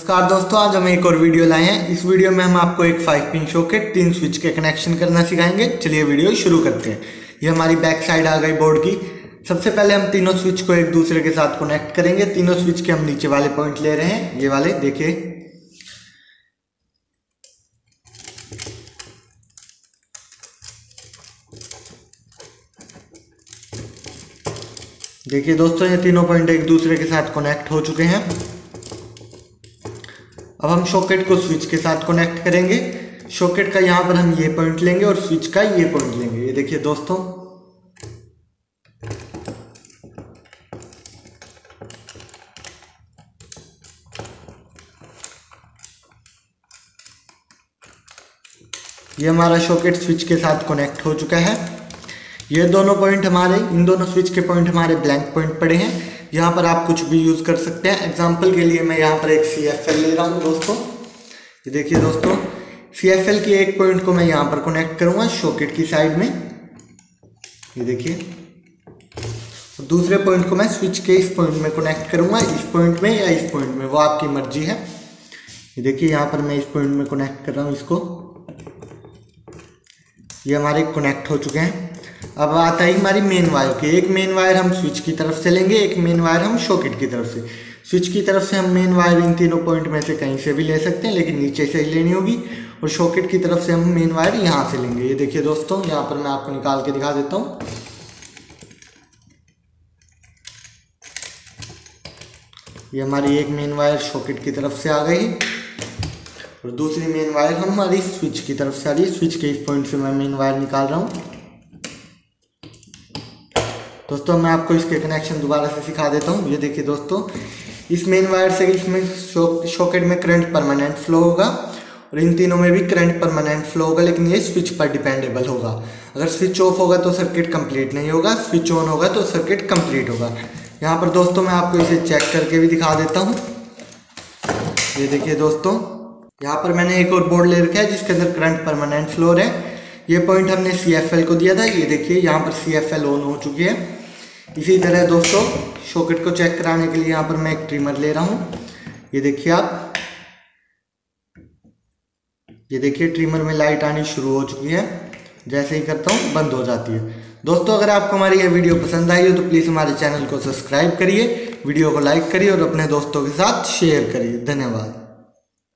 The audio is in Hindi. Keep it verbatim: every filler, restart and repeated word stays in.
नमस्कार दोस्तों, आज हम एक और वीडियो लाए हैं। इस वीडियो में हम आपको एक फाइव पिन सॉकेट तीन स्विच के कनेक्शन करना सिखाएंगे। चलिए वीडियो शुरू करते हैं। ये हमारी बैक साइड आ गई बोर्ड की। सबसे पहले हम तीनों स्विच को एक दूसरे के साथ कनेक्ट करेंगे। तीनों स्विच के हम नीचे वाले पॉइंट ले रहे हैं, ये वाले देखिए। देखिए दोस्तों, ये तीनों पॉइंट एक दूसरे के साथ कनेक्ट हो चुके हैं। अब हम सॉकेट को स्विच के साथ कनेक्ट करेंगे। सॉकेट का यहाँ पर हम ये पॉइंट लेंगे और स्विच का ये पॉइंट लेंगे। ये देखिए दोस्तों, ये हमारा सॉकेट स्विच के साथ कनेक्ट हो चुका है। ये दोनों पॉइंट हमारे, इन दोनों स्विच के पॉइंट हमारे ब्लैंक पॉइंट पड़े हैं। यहाँ पर आप कुछ भी यूज़ कर सकते हैं। एग्जाम्पल के लिए मैं यहाँ पर एक सी एफ एल ले रहा हूँ दोस्तों। ये देखिए दोस्तों, सी एफ एल की एक पॉइंट को मैं यहाँ पर कनेक्ट करूँगा सॉकेट की साइड में, ये देखिए। दूसरे पॉइंट को मैं स्विच के इस पॉइंट में कनेक्ट करूँगा, इस पॉइंट में या इस पॉइंट में, वो आपकी मर्जी है। ये देखिए, यहाँ पर मैं इस पॉइंट में कनेक्ट कर रहा हूँ इसको। ये हमारे कनेक्ट हो चुके हैं। अब आता है हमारी मेन वायर की। एक मेन वायर हम स्विच की तरफ से लेंगे, एक मेन वायर हम सॉकेट की तरफ से। स्विच की तरफ से हम मेन वायर इन तीनों पॉइंट में से कहीं से भी ले सकते हैं, लेकिन नीचे से ही लेनी होगी। और सॉकेट की तरफ से हम मेन वायर यहाँ से लेंगे। ये देखिए दोस्तों, यहाँ पर मैं आपको निकाल के दिखा देता हूँ। ये हमारी एक मेन वायर सॉकेट की तरफ से आ गई और दूसरी मेन वायर हमारी स्विच की तरफ से आ रही है। स्विच के इस पॉइंट से मैं मेन वायर निकाल रहा हूँ। दोस्तों मैं आपको इसके कनेक्शन दोबारा से सिखा देता हूँ। ये देखिए दोस्तों, इस मेन वायर से इसमें सॉकेट में करंट परमानेंट फ्लो होगा और इन तीनों में भी करंट परमानेंट फ्लो होगा, लेकिन ये स्विच पर डिपेंडेबल होगा। अगर स्विच ऑफ होगा तो सर्किट कंप्लीट नहीं होगा, स्विच ऑन होगा तो सर्किट कंप्लीट होगा। यहाँ पर दोस्तों मैं आपको इसे चेक करके भी दिखा देता हूँ। ये देखिए दोस्तों, यहाँ पर मैंने एक और बोर्ड ले रखा है जिसके अंदर करंट परमानेंट फ्लो है। ये पॉइंट हमने सी एफ एल को दिया था। ये देखिए, यहाँ पर सी एफ एल ऑन हो चुकी है। इसी तरह दोस्तों सॉकेट को चेक कराने के लिए यहाँ पर मैं एक ट्रिमर ले रहा हूँ। ये देखिए आप, ये देखिए ट्रिमर में लाइट आनी शुरू हो चुकी है। जैसे ही करता हूँ बंद हो जाती है। दोस्तों अगर आपको हमारी ये वीडियो पसंद आई हो तो प्लीज़ हमारे चैनल को सब्सक्राइब करिए, वीडियो को लाइक करिए और अपने दोस्तों के साथ शेयर करिए। धन्यवाद।